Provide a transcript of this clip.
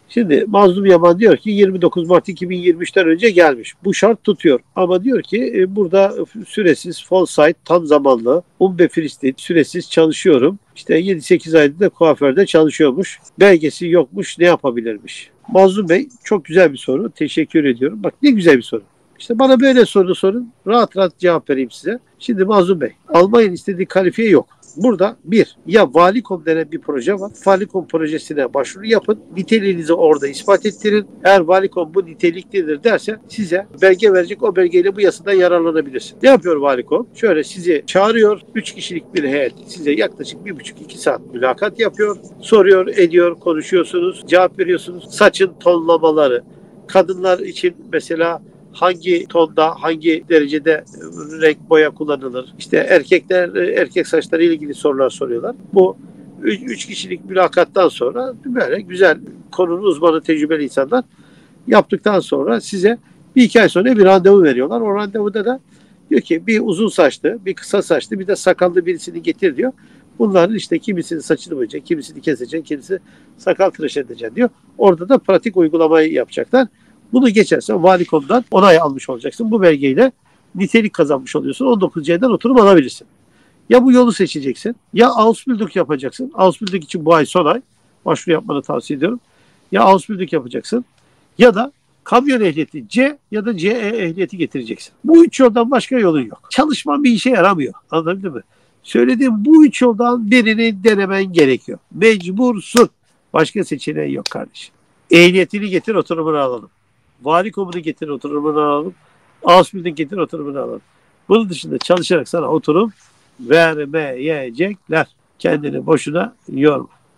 Şimdi Mazlum Yaman diyor ki 29 Mart 2023'ten önce gelmiş. Bu şart tutuyor. Ama diyor ki burada süresiz, full site, tam zamanlı, unbefristet, süresiz çalışıyorum. İşte 7-8 aydır da kuaförde çalışıyormuş. Belgesi yokmuş, ne yapabilirmiş? Mazlum Bey, çok güzel bir soru. Teşekkür ediyorum. Bak ne güzel bir soru. İşte bana böyle soru sorun. Rahat rahat cevap vereyim size. Şimdi Mazlum Bey, Almanya'nın istediği kalifiye yok. Burada bir, ya Valikom denen bir proje var. Valikom projesine başvuru yapın. Niteliğinizi orada ispat ettirin. Eğer Valikom bu niteliklidir derse size belge verecek. O belgeyle bu yasadan yararlanabilirsin. Ne yapıyor Valikom? Şöyle sizi çağırıyor. 3 kişilik bir heyet size yaklaşık 1,5-2 saat mülakat yapıyor. Soruyor, ediyor, konuşuyorsunuz, cevap veriyorsunuz. Saçın tonlamaları. Kadınlar için mesela hangi tonda, hangi derecede renk boya kullanılır? İşte erkekler, erkek saçları ile ilgili sorular soruyorlar. Bu 3 kişilik mülakattan sonra böyle güzel konunun uzmanı, tecrübeli insanlar yaptıktan sonra size 1-2 ay sonra bir randevu veriyorlar. O randevuda da diyor ki bir uzun saçlı, bir kısa saçlı, bir de sakallı birisini getir diyor. Bunların işte kimisinin saçını boyayacak, kimisini kesecek, kimisi sakal tıraş edecek diyor. Orada da pratik uygulamayı yapacaklar. Bunu geçersen Valikom'dan onay almış olacaksın. Bu belgeyle nitelik kazanmış oluyorsun. 19C'den oturum alabilirsin. Ya bu yolu seçeceksin, ya Ausbildung yapacaksın. Ausbildung için bu ay son ay. Başvuru yapmanı tavsiye ediyorum. Ya Ausbildung yapacaksın ya da kamyon ehliyeti C ya da CE ehliyeti getireceksin. Bu 3 yoldan başka yolun yok. Çalışman bir işe yaramıyor. Anladın mı? Söylediğim bu 3 yoldan birini denemen gerekiyor. Mecbursun. Başka seçeneği yok kardeşim. Ehliyetini getir, oturumunu alalım. Valikomunu getir, oturumunu alalım. Ausbildung getir, oturumunu alalım. Bunun dışında çalışarak sana oturum vermeyecekler. Kendini boşuna yorma.